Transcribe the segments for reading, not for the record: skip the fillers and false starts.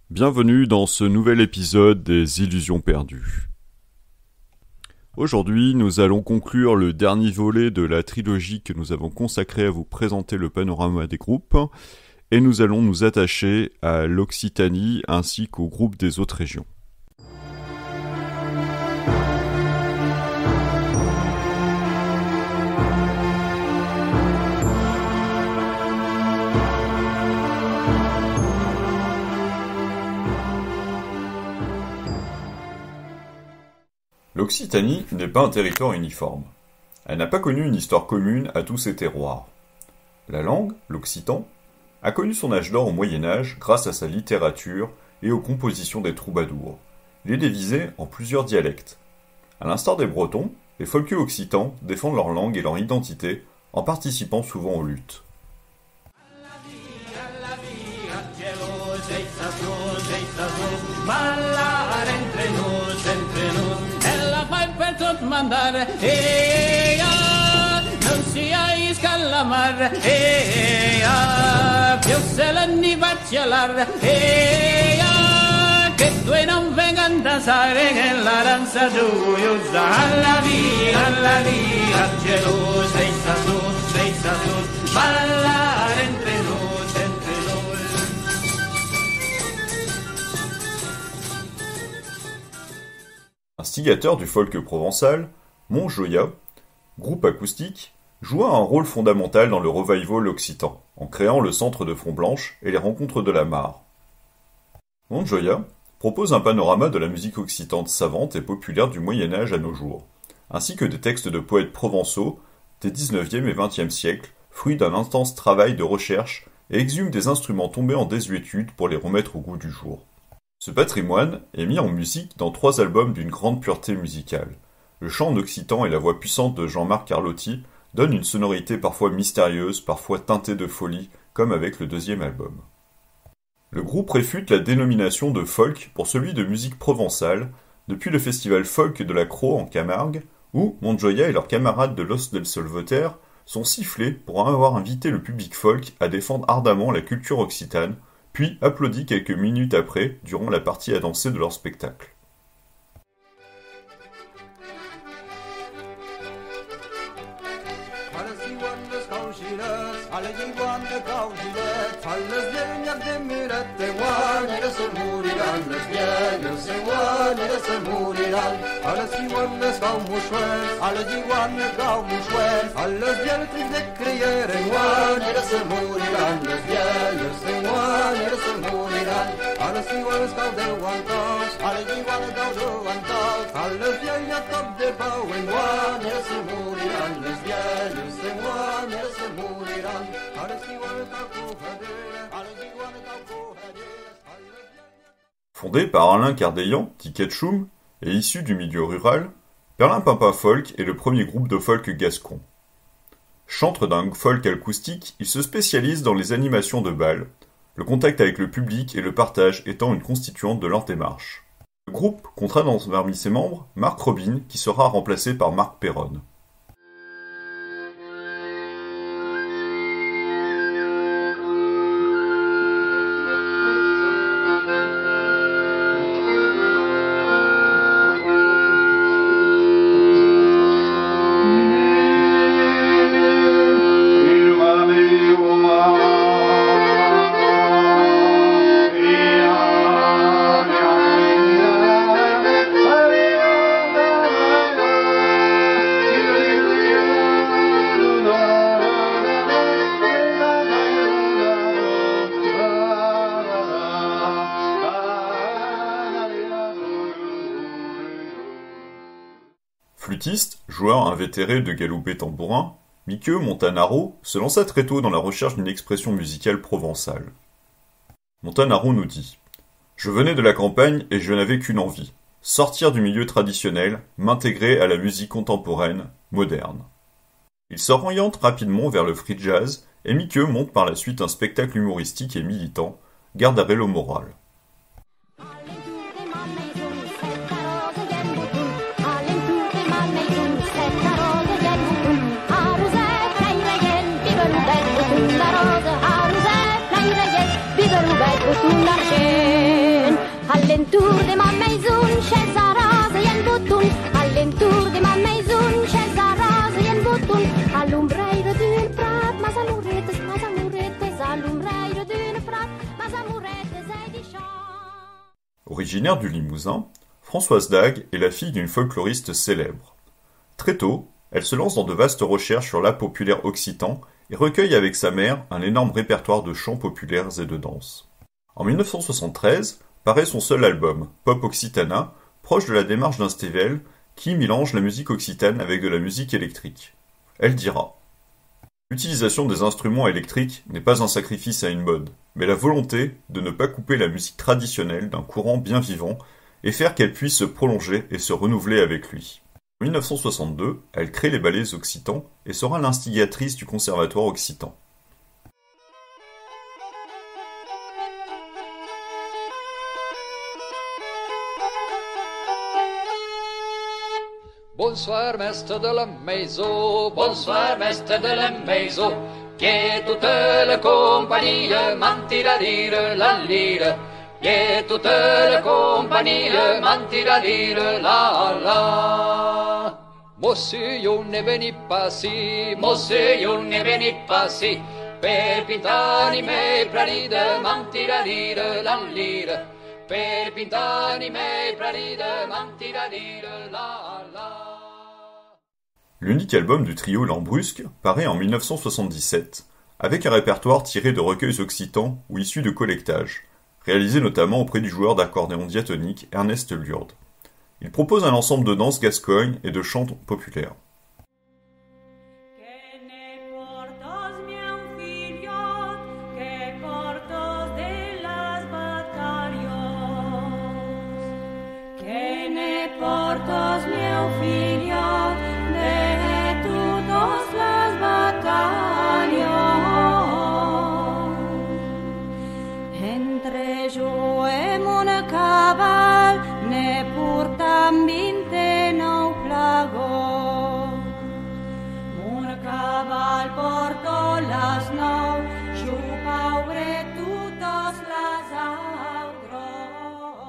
Bienvenue dans ce nouvel épisode des Illusions perdues. Aujourd'hui, nous allons conclure le dernier volet de la trilogie que nous avons consacrée à vous présenter le panorama des groupes, et nous allons nous attacher à l'Occitanie ainsi qu'aux groupes des autres régions. L'Occitanie n'est pas un territoire uniforme. Elle n'a pas connu une histoire commune à tous ses terroirs. La langue, l'occitan, a connu son âge d'or au Moyen-Âge grâce à sa littérature et aux compositions des troubadours. Il est divisé en plusieurs dialectes. À l'instar des Bretons, les folklores occitans défendent leur langue et leur identité en participant souvent aux luttes. Mandare, non siais calamar, più se l'anni vaccialar, che due non vengan danzare, che la danza gioiosa, alla via, gelosa, sei sus, ballare entre nos, Instigateur du folk provençal, Montjoia, groupe acoustique, joua un rôle fondamental dans le revival occitan, en créant le centre de Font-Blanche et les rencontres de la Mare. Montjoia propose un panorama de la musique occitane savante et populaire du Moyen-Âge à nos jours, ainsi que des textes de poètes provençaux des 19e et 20e siècles, fruits d'un intense travail de recherche et exhume des instruments tombés en désuétude pour les remettre au goût du jour. Ce patrimoine est mis en musique dans 3 albums d'une grande pureté musicale. Le chant en occitan et la voix puissante de Jean-Marc Carlotti donnent une sonorité parfois mystérieuse, parfois teintée de folie, comme avec le 2e album. Le groupe réfute la dénomination de folk pour celui de musique provençale depuis le festival folk de la Crau en Camargue, où Montjoia et leurs camarades de Los del Solvoter sont sifflés pour avoir invité le public folk à défendre ardemment la culture occitane, puis applaudis quelques minutes après, durant la partie à danser de leur spectacle. Fondé par Alain Cardéillan, dit Ketchum, et issu du milieu rural, Perlimpinpin Folk est le premier groupe de folk gascon. Chantre d'un folk acoustique, il se spécialise dans les animations de bal, le contact avec le public et le partage étant une constituante de leur démarche. Le groupe comptera parmi ses membres Marc Robin, qui sera remplacé par Marc Perronne. Flûtiste, joueur invétéré de galoubet tambourin, Miqueux Montanaro se lança très tôt dans la recherche d'une expression musicale provençale. Montanaro nous dit « Je venais de la campagne et je n'avais qu'une envie, sortir du milieu traditionnel, m'intégrer à la musique contemporaine, moderne. » Il s'oriente rapidement vers le free jazz et Miqueux monte par la suite un spectacle humoristique et militant, Gardarello Moral. Sulla rosa a Rosetta in ragazzi, viva Rubeto sulla scena. Originaire du Limousin, Françoise Dague est la fille d'une folkloriste célèbre. Très tôt, elle se lance dans de vastes recherches sur l'art populaire occitan et recueille avec sa mère un énorme répertoire de chants populaires et de danses. En 1973, paraît son seul album, Pop Occitana, proche de la démarche d'un Stével qui mélange la musique occitane avec de la musique électrique. Elle dira « L'utilisation des instruments électriques n'est pas un sacrifice à une mode, mais la volonté de ne pas couper la musique traditionnelle d'un courant bien vivant et faire qu'elle puisse se prolonger et se renouveler avec lui. » En 1962, elle crée les ballets occitans et sera l'instigatrice du Conservatoire occitan. Bonsoir, maître de la maison, bonsoir, maître de la maison, che toute la compagnie mentir à dire la lire, che toute la compagnie mentir à dire la la. Monsieur ne veni pas si, monsieur ne veni pas si, per pintare i miei praride mentir à dire la lire, per pintare i miei praride mentir à dire la la. L'unique album du trio Lambrusque paraît en 1977, avec un répertoire tiré de recueils occitans ou issus de collectages, réalisé notamment auprès du joueur d'accordéon diatonique Ernest Lurde. Il propose un ensemble de danses gascognes et de chants populaires. Entre jo e mon cabal ne portam 29 plagos. Mon cabal porto las 9, jo paure totes les autres.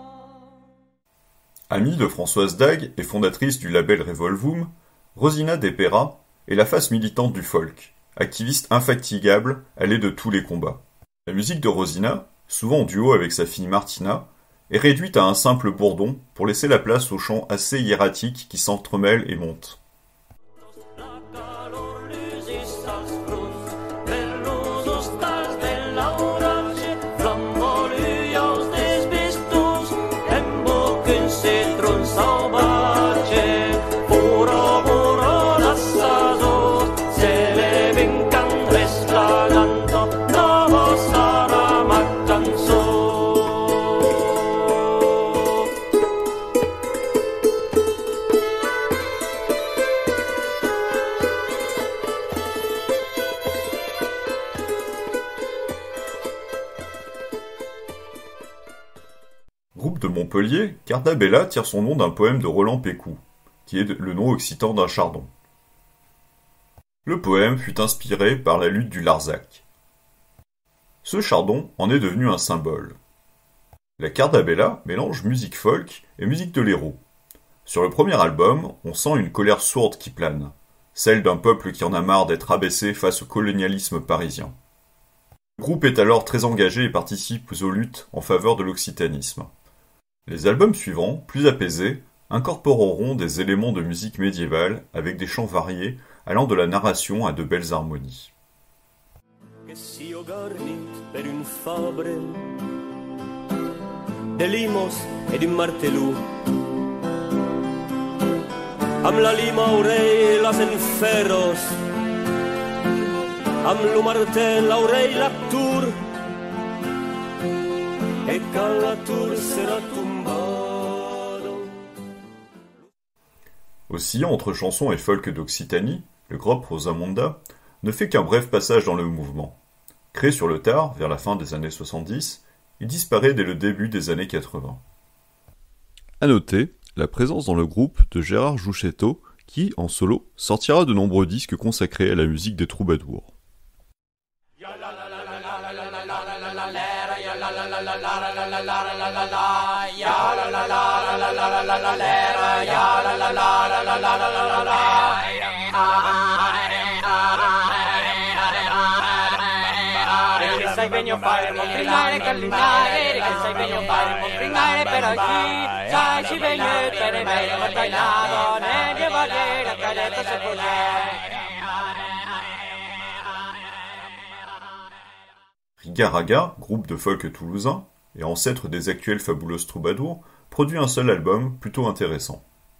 Amie de Françoise Dague et fondatrice du label Revolvum, Rosina Depera est la face militante du folk. Activiste infatigable, elle est de tous les combats. La musique de Rosina, souvent en duo avec sa fille Martina, est réduite à un simple bourdon pour laisser la place aux chants assez hiératiques qui s'entremêlent et montent. Groupe de Montpellier, Cardabella tire son nom d'un poème de Roland Pécou, qui est le nom occitan d'un chardon. Le poème fut inspiré par la lutte du Larzac. Ce chardon en est devenu un symbole. La Cardabella mélange musique folk et musique de l'Hérault. Sur le premier album, on sent une colère sourde qui plane, celle d'un peuple qui en a marre d'être abaissé face au colonialisme parisien. Le groupe est alors très engagé et participe aux luttes en faveur de l'occitanisme. Les albums suivants, plus apaisés, incorporeront des éléments de musique médiévale avec des chants variés allant de la narration à de belles harmonies. De limos e di martellù am la lima aurei las enferros am lo martel aurei la tour e quand la tour sera tombado. Aussi, entre chansons et folk d'Occitanie, le groupe Rosamonda ne fait qu'un bref passage dans le mouvement. Créé sur le tard, vers la fin des années 70, il disparaît dès le début des années 80. À noter la présence dans le groupe de Gérard Jucchetto qui, en solo, sortira de nombreux disques consacrés à la musique des troubadours. sai benio fare montrinare callinare che sai benio fare montrinare per oggi sai ci venye per me battagliato ne deva che la caletta se pone. Riga-Raga, groupe de folk toulousain, et ancêtre des actuels Fabulous Troubadours, produit un seul album plutôt intéressant.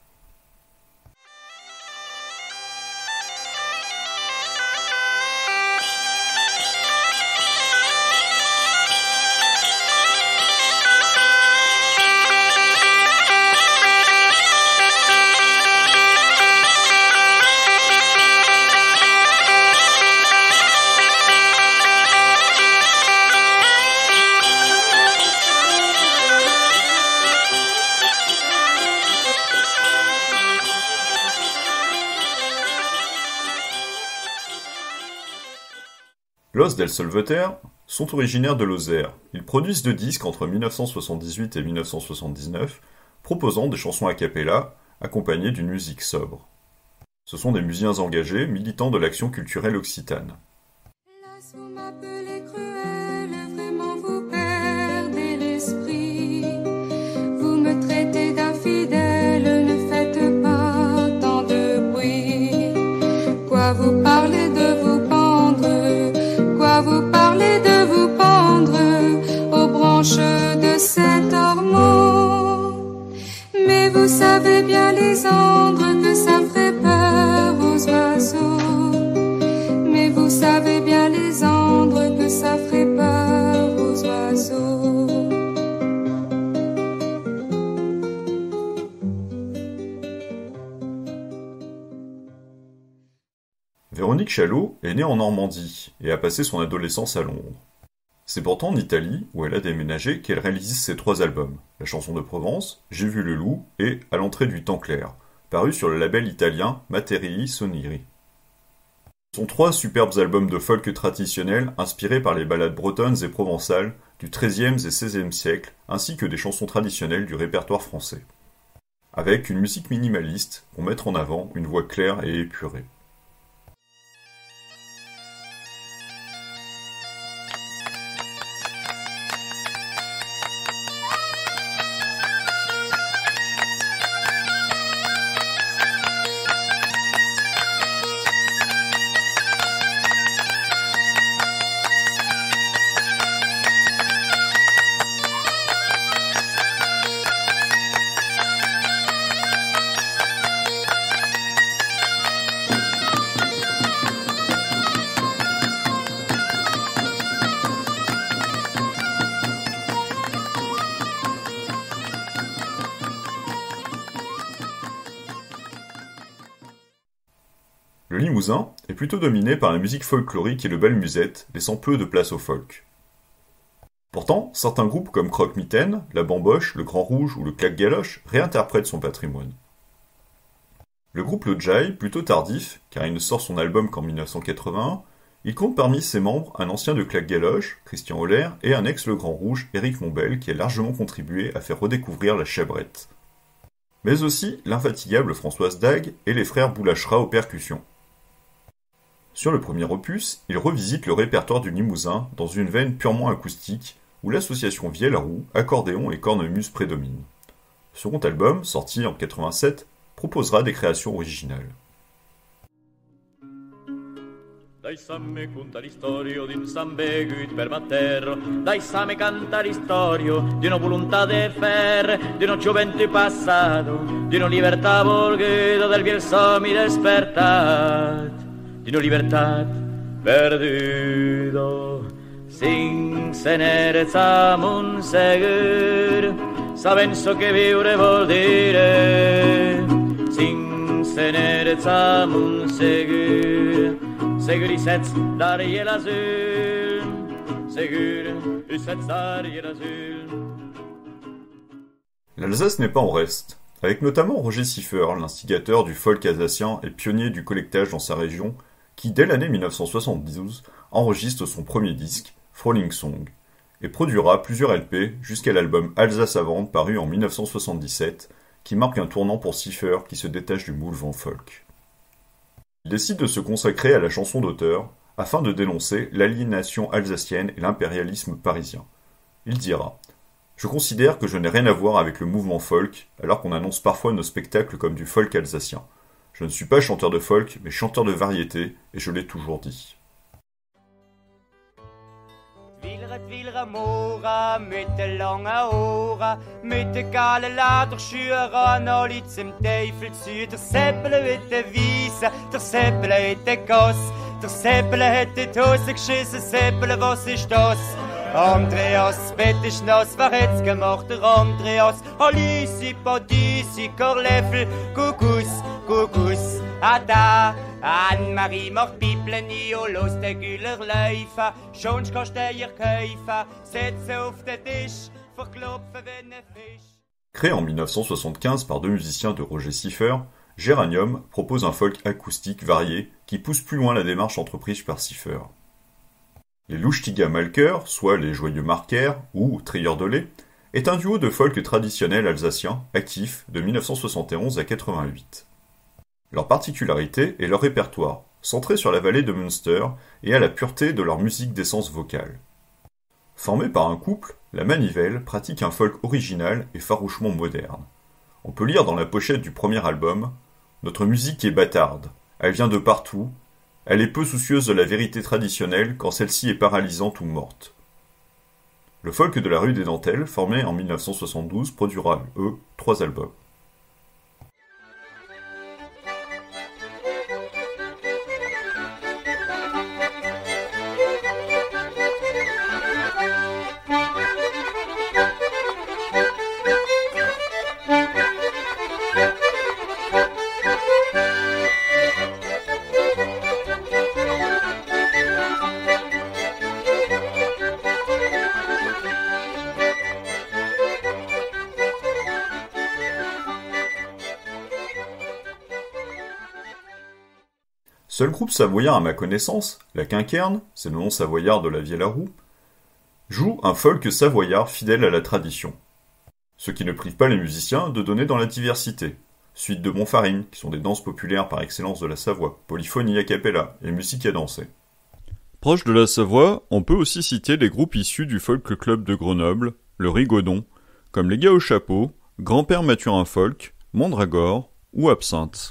Los del Solveter sont originaires de Lozère. Ils produisent 2 disques entre 1978 et 1979, proposant des chansons a cappella, accompagnées d'une musique sobre. Ce sont des musiciens engagés, militants de l'action culturelle occitane. Hélas, vous m'appelez cruel, vraiment vous perdez l'esprit. Vous me traitez d'infidèle, ne faites pas tant de bruit. Quoi vous parlez de vous vous parlez de vous pendre aux branches de cet ormeau. Mais vous savez bien les andres que ça ferait peur aux oiseaux. Mais vous savez bien les andres que ça ferait peur aux oiseaux. Véronique Chalot est née en Normandie et a passé son adolescence à Londres. C'est pourtant en Italie, où elle a déménagé, qu'elle réalise ses 3 albums, La chanson de Provence, J'ai vu le loup et À l'entrée du temps clair, parus sur le label italien Materii Soniri. Ce sont 3 superbes albums de folk traditionnels inspirés par les ballades bretonnes et provençales du XIIIe et XVIe siècle, ainsi que des chansons traditionnelles du répertoire français. Avec une musique minimaliste pour mettre en avant une voix claire et épurée. Le Limousin est plutôt dominé par la musique folklorique et le bal musette, laissant peu de place au folk. Pourtant, certains groupes comme Croque-Mitaine, La Bamboche, Le Grand Rouge ou le Claque-Galoche réinterprètent son patrimoine. Le groupe Le Jai, plutôt tardif, car il ne sort son album qu'en 1981, il compte parmi ses membres un ancien de Claque-Galoche, Christian Holler, et un ex-Le Grand Rouge, Éric Mombel, qui a largement contribué à faire redécouvrir la chabrette. Mais aussi l'infatigable Françoise Dague et les frères Boulachra aux percussions. Sur le premier opus, il revisite le répertoire du Limousin dans une veine purement acoustique où l'association vielle-roue, accordéon et cornemuse prédomine. Le second album, sorti en 1987, proposera des créations originales. Dai samme conta l'istorio d'un sambegut per mater, dai samme canta l'istorio di una volontà de fer, di una gioventù passato, di una libertà volguda del viel sommi despertat, di una libertà perduto, sin senerezza mon segur, sabenso che viure vuol dire, sin senerezza mon segur. L'Alsace n'est pas en reste, avec notamment Roger Siffer, l'instigateur du folk alsacien et pionnier du collectage dans sa région, qui dès l'année 1972 enregistre son premier disque, Fröhling Song, et produira plusieurs LP jusqu'à l'album Alsace à vendre paru en 1977, qui marque un tournant pour Siffer qui se détache du mouvement folk. Il décide de se consacrer à la chanson d'auteur, afin de dénoncer l'aliénation alsacienne et l'impérialisme parisien. Il dira « Je considère que je n'ai rien à voir avec le mouvement folk, alors qu'on annonce parfois nos spectacles comme du folk alsacien. Je ne suis pas chanteur de folk, mais chanteur de variété, et je l'ai toujours dit. » Wilre Mora, mit de lange Ohren, mit de gale Lederschuhen, alle zum Teufel zu. Der Seppele mit de Wiese, der Seppele hat de Goss, der Seppele hat in die Hose geschissen, Seppele, was ist das? Andreas, das Bett ist nass, wer hat's gemacht? Der Andreas. Alisi, Padisi, Karleffel, Kugus, Kugus, da. Anne-Marie macht Bibeln nie und los den Güller laufen. Schon kannst du dir kaufen, setze auf den Tisch, verklopfen wie ein Fisch. Créé en 1975 par deux musiciens de Roger Siffer, Géranium propose un folk acoustique varié qui pousse plus loin la démarche entreprise par Siffer. Les Luchtiger Malker, soit les Joyeux Marquers ou Trieurs de lait, est un duo de folk traditionnel alsacien actif de 1971 à 88. Leur particularité est leur répertoire, centré sur la vallée de Münster et à la pureté de leur musique d'essence vocale. Formé par un couple, la Manivelle pratique un folk original et farouchement moderne. On peut lire dans la pochette du premier album « Notre musique est bâtarde, elle vient de partout, elle est peu soucieuse de la vérité traditionnelle quand celle-ci est paralysante ou morte. » Le folk de la rue des Dentelles, formé en 1972, produira, 3 albums. Seul groupe savoyard à ma connaissance, la Quinquerne, c'est le nom savoyard de la Vielle-à-Roux, joue un folk savoyard fidèle à la tradition. Ce qui ne prive pas les musiciens de donner dans la diversité. Suite de Montfarine, qui sont des danses populaires par excellence de la Savoie, polyphonie a cappella et musique à danser. Proche de la Savoie, on peut aussi citer les groupes issus du folk club de Grenoble, le Rigodon, comme les Gars au Chapeau, Grand-Père Mathurin Folk, Mondragore ou Absinthe.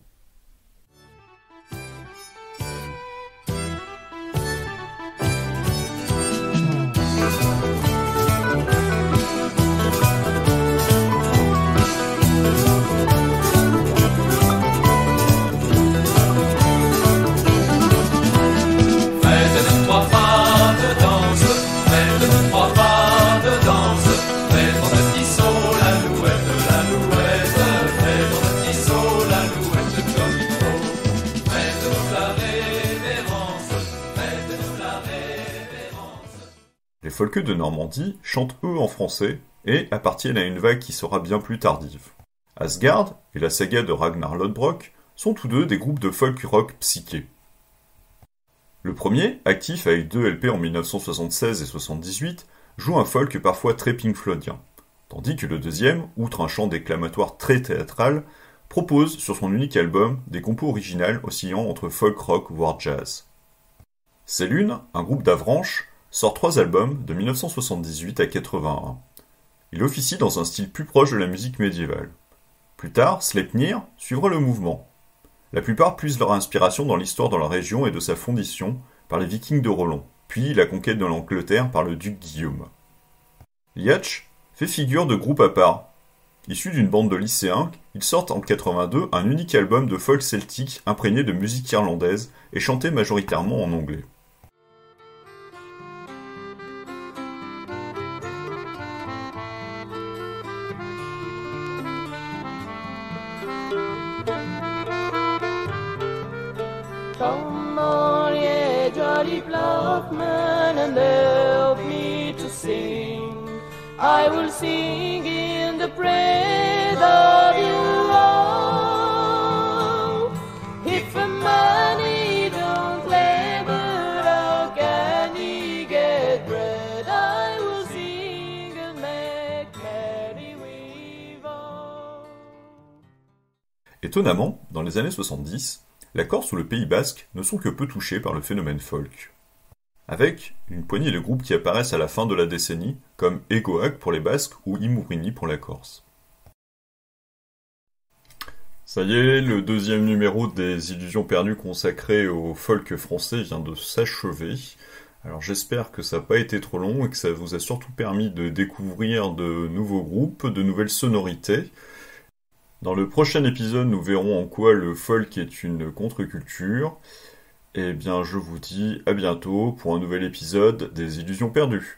Les folkeux de Normandie chantent eux en français et appartiennent à une vague qui sera bien plus tardive. Asgard et la saga de Ragnar Lodbrok sont tous deux des groupes de folk rock psyché. Le premier, actif avec 2 LP en 1976 et 1978, joue un folk parfois très Pink Floydien, tandis que le deuxième, outre un chant déclamatoire très théâtral, propose sur son unique album des compos originales oscillant entre folk rock voire jazz. C'est Lune, un groupe d'Avranches, sort 3 albums de 1978 à 81. Il officie dans un style plus proche de la musique médiévale. Plus tard, Sleipnir suivra le mouvement. La plupart puisent leur inspiration dans l'histoire de la région et de sa fondation par les Vikings de Roland, puis la conquête de l'Angleterre par le duc Guillaume. Liach fait figure de groupe à part. Issu d'une bande de lycéens, ils sortent en 82 un unique album de folk celtique imprégné de musique irlandaise et chanté majoritairement en anglais. Come on, ye jolly ploughmen, and help me to sing. I will sing in the praise of you all. If a money don't labor, how can he get bread? I will sing and make merry with all. Étonnamment, dans les années 70, la Corse ou le Pays Basque ne sont que peu touchés par le phénomène folk. Avec une poignée de groupes qui apparaissent à la fin de la décennie, comme Egoac pour les Basques ou Imurini pour la Corse. Ça y est, le deuxième numéro des Illusions perdues consacré au folk français vient de s'achever. Alors j'espère que ça n'a pas été trop long et que ça vous a surtout permis de découvrir de nouveaux groupes, de nouvelles sonorités. Dans le prochain épisode, nous verrons en quoi le folk est une contre-culture. Eh bien, je vous dis à bientôt pour un nouvel épisode des Illusions perdues.